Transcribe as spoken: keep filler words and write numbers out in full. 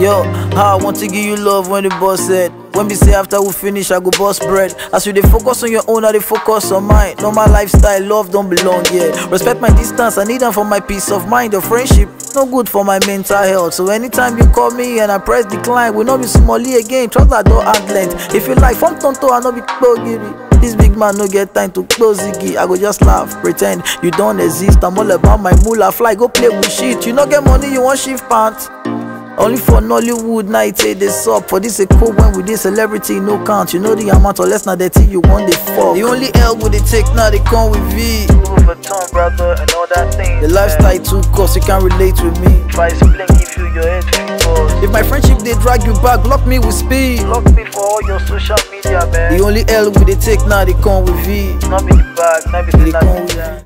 Yo, how I want to give you love when the boss said. When we say after we finish, I go bust bread. As you dey focus on your own, I dey focus on mine. Normal lifestyle, love don't belong here. Respect my distance, I need them for my peace of mind. Your friendship, no good for my mental health. So anytime you call me and I press decline, we no be smally again. Trust that door add length. If you like, from tonto, I no be kpogiri. This big man no get time to close ziggy. I go just laugh, pretend you don't exist. I'm all about my moolah. Fly, go play with shit. You no get money, you want shift pants. Only for Nollywood night, say this up. For this a cool when with this celebrity, no count. You know the amount or less, not the thing you want, they fuck. The only L would they take now, they come with V. For Tom, brother, and all that thing. The lifestyle too cost, you can't relate with me. If I explain, give you your head fingers. If my friendship they drag you back, block me with speed. Block me for all your social media, man. The only L would they take now, they come with V. Not be the bag, not be the